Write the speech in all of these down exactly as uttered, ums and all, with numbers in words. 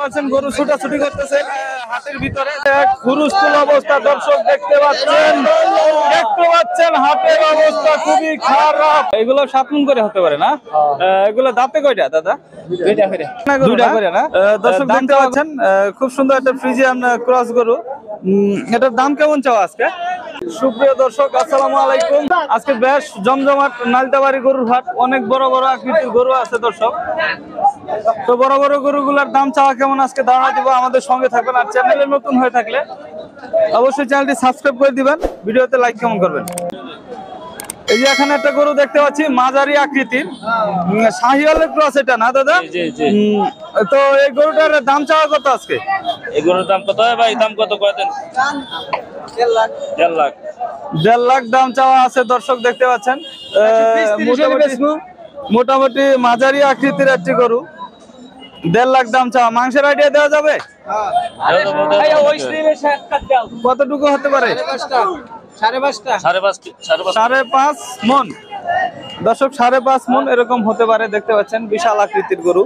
পাচ্ছেন গরু ছুটাছুটি করতেছে হাটের ভিতরে, হুরুস্থুল অবস্থা দর্শক দেখতে পাচ্ছেন দেখতে পাচ্ছেন হাটের অবস্থা খুবই খারাপ। এগুলো সাত মণ করে হতে পারে না? এগুলো দাঁতে কয়টা দাদা? দুইটা করে। দুইটা করে না? দর্শক দেখতে পাচ্ছেন খুব সুন্দর একটা ফ্রিজিয়ান ক্রস গরু। এটার দাম কেমন চাও আজকে? সুপ্রিয় দর্শক আসসালামু আলাইকুম। আজকে বেশ জমজমাট নালিতাবাড়ি গরুর হাট, অনেক বড় বড় আকৃতির গরু আছে দর্শক। তো বড় বড় গরুগুলোর দাম চাওয়া কেমন আজকে ধারণা দিব, আমাদের সঙ্গে থাকবেন। আর চ্যানেলে নতুন হয়ে থাকলে অবশ্যই চ্যানেলটি সাবস্ক্রাইব করে দিবেন, ভিডিওতে লাইক কেমন করবেন। এই যে এখানে একটা গরু দেখতে পাচ্ছি মাঝারি আকৃতির, শাহিওয়ালের ক্রস এটা না দাদা? জি জি। তো এই গরুটার দাম চাওয়া কত আজকে? এই গরুর দাম কত ভাই? দাম কত করে দেন? দেড় লাখ। দেড় লাখ দাম চাওয়া আছে দর্শক দেখতে পাচ্ছেন। মোটামুটি মাঝারি আকৃতির একটি গরু, দেড় লাখ দাম চাওয়া। মাংসের আইডিয়া দেওয়া যাবে কতটুকু হতে পারে? সাড়ে পাঁচ মন দর্শক, সাড়ে পাঁচ মন এরকম হতে পারে। দেখতে পাচ্ছেন বিশাল আকৃতির গরু।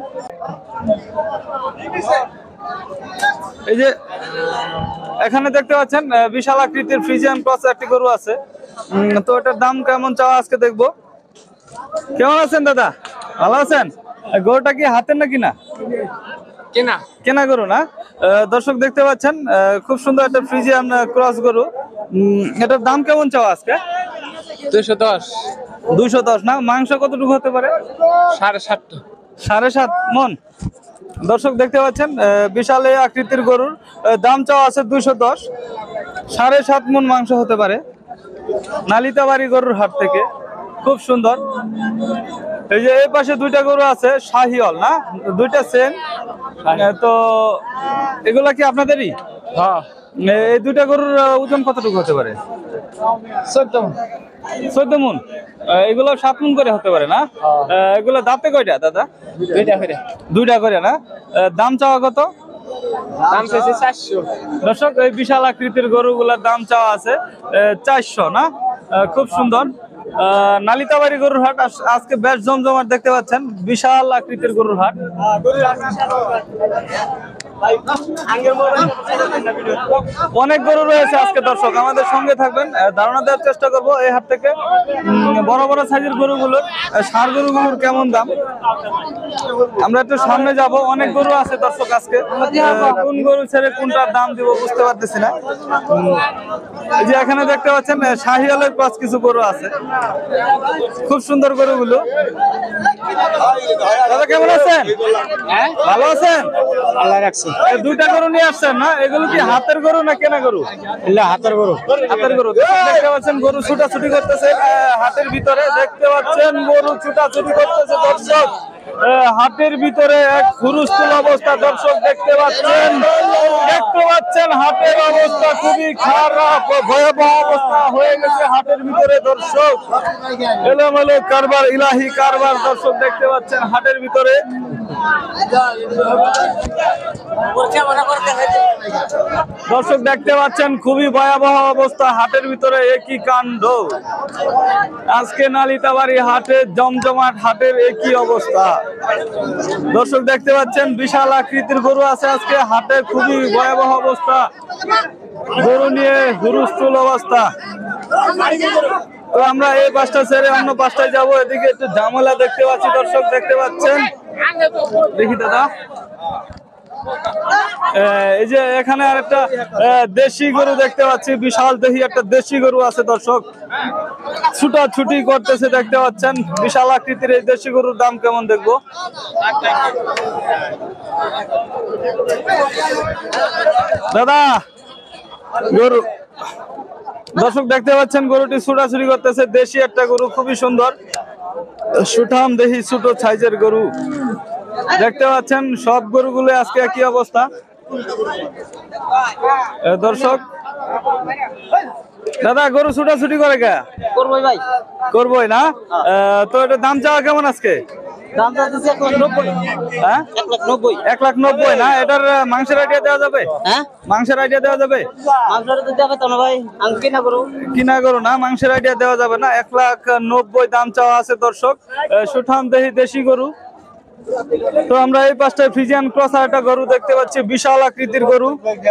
এই যে এখানে দেখতে পাচ্ছেন বিশাল আকৃতির ফ্রিজিয়ান ক্রস একটি গরু আছে। তো এটার দাম কেমন চাওয়া আজকে দেখবো। কেমন আছেন দাদা? ভালো আছেন? গরুটা কি হাতের না কিনা? কেনা কেনা গরু না? দর্শক দেখতে পাচ্ছেন খুব সুন্দর একটা ফ্রিজিয়ান ক্রস গরু। এটার দাম কেমন চাওয়া আজকে? দুইশো দশ। দুইশো দশ না? মাংস কতটুকু হতে পারে? সাড়ে সাত সাড়ে সাত মন। দর্শক দেখতে পাচ্ছেন বিশাল এই আকৃতির গরুর দাম চাওয়া আছে দুইশো দশ, সাড়ে সাত মন মাংস হতে পারে। নালিতাবাড়ি গরুর হাট থেকে খুব সুন্দর। এই যে এই পাশে দুইটা গরু আছে শাহিওয়াল না, দুইটা সেম। তো এগুলা কি আপনাদেরই? হ্যাঁ। এই দুইটা গরুর ওজন কতটুকু হতে পারে? চোদ্দ মণ। চোদ্দ মণ। এগুলো সাত মণ করে হতে পারে না? এগুলো দাঁতে কয়টা দাদা? দুইটা করে। দুইটা করে না? দাম চাওয়া কত? দাম চাইছে চারশো। দর্শক এই বিশাল আকৃতির গরুগুলোর দাম চাওয়া আছে চারশো না? খুব সুন্দর। নালিতাবাড়ি গরুর হাট আজকে বেশ জমজমাট দেখতে পাচ্ছেন, বিশাল আকৃতির গরুর হাট। অনেক গরু রয়েছে আজকে দর্শক, আমাদের সঙ্গে থাকবেন, ধারণা দেওয়ার চেষ্টা করব এই হাট থেকে বড় বড় সাইজের গরুগুলোর, ষাঁড় গরুগুলোর কেমন দাম। আমরা একটু সামনে যাব, অনেক গরু আছে দর্শক আজকে, কোন গরু ছেড়ে কোনটার দাম দিব বুঝতে পারতেছি না। এই যে এখানে দেখতে পাচ্ছেন শাহিওয়ালের ক্রস কিছু গরু আছে, খুব সুন্দর গরুগুলো। দাদা কেমন আছেন? ভালো আছেন? আল্লাহ রাখছে। দুইটা গরু নিয়ে আসছেন না? এগুলো কি হাতের গরু না কেনা গরু? হাতের গরু। হাতের গরু। দেখতে পাচ্ছেন গরু ছুটাছুটি করতেছে হাটের ভিতরে, দেখতে পাচ্ছেন গরু ছুটাছুটি করতেছে দর্শক হাটের ভিতরে, এক হুরুস্থুল অবস্থা দর্শক দেখতে পাচ্ছেন দেখতে পাচ্ছেন হাটের অবস্থা খুবই খারাপ, ভয়াবহ অবস্থা হয়ে গেছে হাটের ভিতরে দর্শক। এলোমেলো কারবার, ইলাহি কারবার দর্শক দেখতে পাচ্ছেন হাটের ভিতরে। দর্শক দেখতে পাচ্ছেন খুবই ভয়াবহ অবস্থা হাটের ভিতরে, একই কাণ্ড আজকে নালিতাবাড়ি হাটে, জমজমাট হাটের একই অবস্থা। দর্শক দেখতে পাচ্ছেন বিশাল আকৃতির গরু আছে আজকে হাটে, খুবই ভয়াবহ অবস্থা, গরু নিয়ে হুরুস্থুল অবস্থা। তো আমরা এই পাঁচটা ছেড়ে অন্য পাঁচটায় যাবো, এদিকে একটু ঝামেলা দেখতে পাচ্ছি দর্শক দেখতে পাচ্ছেন। দেখি দাদা, এই যে এখানে আর একটা দেশি গরু দেখতে পাচ্ছি, বিশাল দেহি একটা দেশি গরু আছে দর্শক, ছুটাছুটি করতেছে দেখতে পাচ্ছেন। বিশাল আকৃতির এই দেশি গরুর দাম কেমন দেখবো। দাদা গরু দর্শক দেখতে পাচ্ছেন গরুটি ছুটাছুটি করতেছে, দেশি একটা গরু, খুবই সুন্দর সুঠাম দেহি ছোট সাইজের গরু দেখতে পাচ্ছেন। সব গরুগুলো আজকে একই অবস্থা দর্শক। দাদা গরু ছুটাছুটি করে কে? করবই ভাই, করবোই না? তো এটা দাম চাওয়া কেমন আজকে? দাম চাইছে এক লাখ নব্বই। হ্যাঁ এক লাখ নব্বই। এক লাখ নব্বই না? এটার মাংসের আইডিয়া দেওয়া যাবে? হ্যাঁ মাংসের আইডিয়া দেওয়া যাবে? মাংসের তো দেবে তো না ভাই, আমি কিনা গরু। কিনা গরু না, মাংসের আইডিয়া দেওয়া যাবে না। এক লাখ নব্বই দাম চাওয়া আছে দর্শক, সুঠাম দেহি দেশি গরু। তো আমরা এই পাশটায় ফ্রিজিয়ান ক্রস আর একটা গরু দেখতে পাচ্ছি, বিশাল আকৃতির গরু।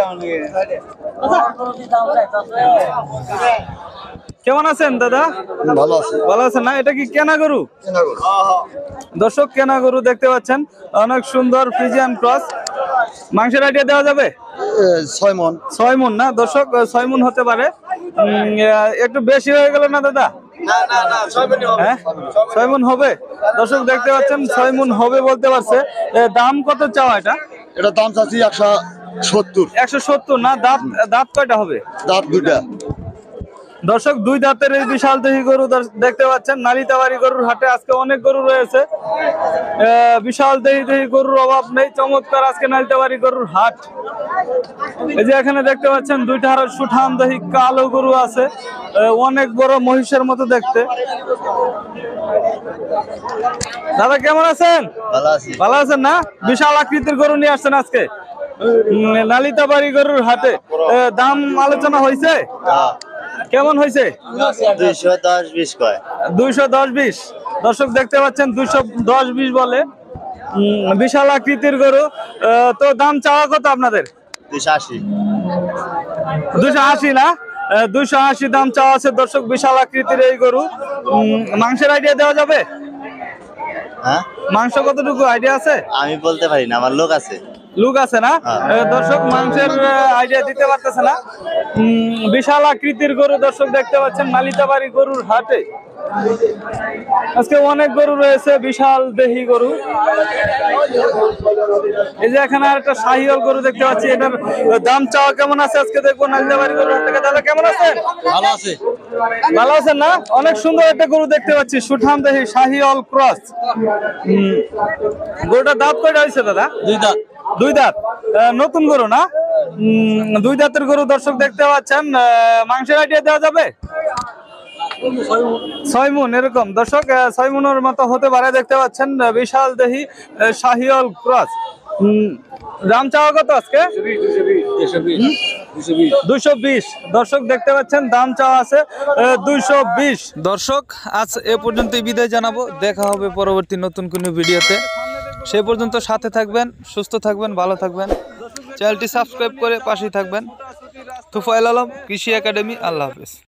কেমন আছেন দাদা? ভালো আছে। ভালো আছেন না? এটা কি কেনা গরু? দর্শক কেনা গরু দেখতে পাচ্ছেন, অনেক সুন্দর ফ্রিজিয়ান ক্রস। মাংসের আইডিয়া দেওয়া যাবে? ছয় মন। ছয় মন না দর্শক, ছয় মন হতে পারে। উম, আহ, একটু বেশি হয়ে গেল না দাদা? হ্যাঁ, ছয় মন হবে। দর্শক দেখতে পাচ্ছেন ছয় মন হবে বলতে পারছে। এ, দাম কত চাওয়া এটা? এটা দাম চাচ্ছি একশো সত্তর। একশো সত্তর না? দাঁত দাঁত কয়টা হবে? দাঁত দুটা। দর্শক দুই দাঁতের এই বিশাল দেহি গরু দর্শ- দেখতে পাচ্ছেন নালিতাবাড়ি গরুর হাটে। আজকে অনেক গরু রয়েছে, আহ, বিশাল দেহি দেহি গরুর অভাব নেই। চমৎকার আজকে নালিতাবাড়ি গরুর হাট। এই যে এখানে দেখতে পাচ্ছেন দুইটা আরো সুঠাম দেহি কালো গরু আছে, আহ, অনেক বড় মহিষের মতো দেখতে। দাদা কেমন আছেন? ভালো আছে। ভালো আছেন না? বিশাল আকৃতির গরু নিয়ে আসছেন আজকে উম, নালিতাবাড়ি গরুর হাটে। আহ, দাম আলোচনা হয়েছে? কেমন হয়েছে? দুইশো দশ বিশ কয়। দুইশো দশ বিশ। দর্শক দেখতে পাচ্ছেন দুইশো দশ বিশ বলে। উম, বিশাল আকৃতির গরু। আহ, তো দাম চাওয়া কত আপনাদের? দুইশো আশি। দুইশো আশি না? দুইশো আশি দাম চাওয়া আছে দর্শক, বিশাল আকৃতির এই গরু। উম, মাংসের আইডিয়া দেওয়া যাবে? হ্যাঁ, মাংস কতটুকু আইডিয়া আছে? আমি বলতে পারি না, আমার লোক আছে। লুক আছে না? আহ, দর্শক মাংসের আইডিয়া দিতে পারতেছে না। উম, বিশাল আকৃতির গরু দর্শক দেখতে পাচ্ছেন নালিতাবাড়ি গরুর হাটে। আজকে অনেক গরু রয়েছে, বিশাল দেহি গরু। এই যে এখানে আর একটা শাহিওয়াল গরু দেখতে পাচ্ছি, এটার দাম চাওয়া কেমন আছে আজকে দেখবো নালিতাবাড়ি গরুর হাট থেকে। দাদা কেমন আছেন? ভালো আছে। ভালো আছেন না? অনেক সুন্দর একটা গরু দেখতে পাচ্ছি, সুঠাম দেহি শাহিওয়াল ক্রস। উম, গরুটার দাঁত কয়টা হয়েছে দাদা? দুই দাঁত। দুই দাঁত। আহ, নতুন গরু না? উম, দুই দাঁতের গরু দর্শক দেখতে পাচ্ছেন। আহ, মাংসের আইডিয়া দেওয়া যাবে? ছয় মন এরকম দর্শক, আহ, ছয় মনের মতো হতে পারে। দেখতে পাচ্ছেন আহ, বিশাল দেহি আহ, শাহিওয়াল ক্রস। উম, দাম চাওয়া কত আজকে? দুইশো বিশ। দর্শক দেখতে পাচ্ছেন দাম চাওয়া আছে দুইশো বিশ। দর্শক আজ এ পর্যন্তই বিদায় জানাবো, দেখা হবে পরবর্তী নতুন কোনো ভিডিওতে। সে পর্যন্ত সাথে থাকবেন, সুস্থ থাকবেন, ভালো থাকবেন। চ্যানেলটি সাবস্ক্রাইব করে পাশেই থাকবেন। তুফাইল আলম, কৃষি একাডেমি। আল্লাহ হাফেজ।